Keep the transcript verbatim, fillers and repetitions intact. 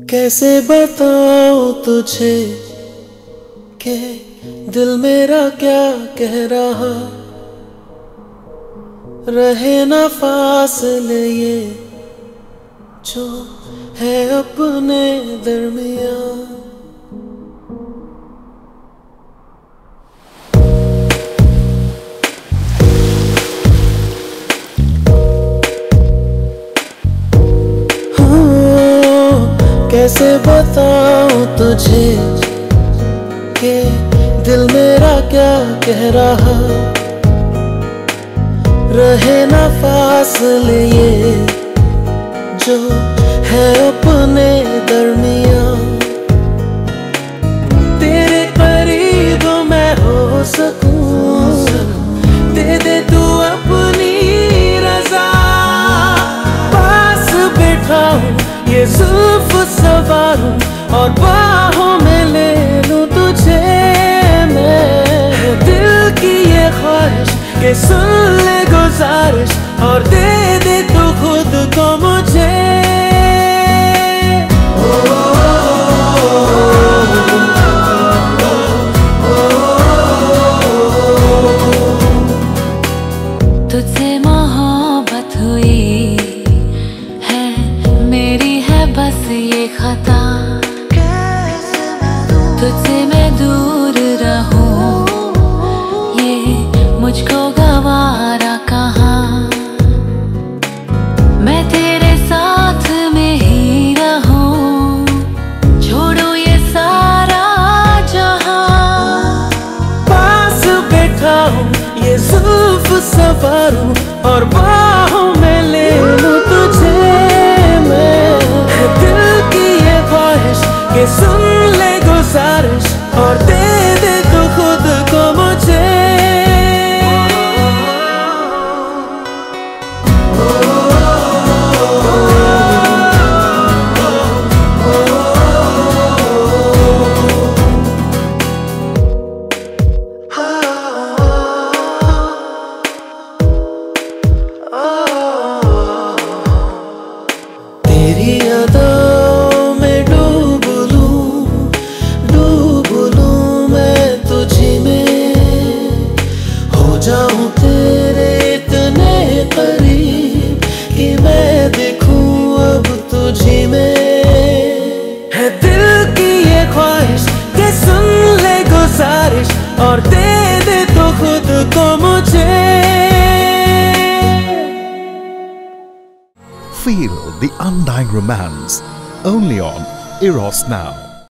कैसे बताऊं तुझे कि दिल मेरा क्या कह रहा, रहे ना फासले ये जो है अपने दरमियां। कैसे बताऊं तुझे कि दिल मेरा क्या कह रहा, रहे ना फासले ये जो है अपने दरमियां। तेरे करीब मैं हो सकूं, दे दे तू अपनी रजा, पास बैठा हूं ये जुल्फ सवारूं और बाहों में ले लूं तुझे मैं। दिल की ये ख्वाहिश के सुन ले गुजारिश और दे दे तू खुद को मुझे। तुझसे मोहब्बत हुई है, मेरी है बस ये खता, तुझसे मैं दूर रहूं ये मुझको गवारा कहाँ। मैं तेरे साथ में ही रहूं, छोड़ो ये सारा जहां। पास बैठा हूँ ये जुल्फ सवारूं और बाहों में ले लूं तुझे मैं। दिल की ये ख्वाहिश के सुन ले गुजारिश और दे दे तू खुद को मुझे। तेरी यादों में डूब लूं, डूब लूं मैं तुझी में, हो जाऊं तेरे इतने करीब कि मैं देखूं अब तुझी में। है दिल की ये ख्वाहिश कि सुन ले गुजारिश और दे दे तो खुद को मुझे। Feel the undying romance only on Eros Now.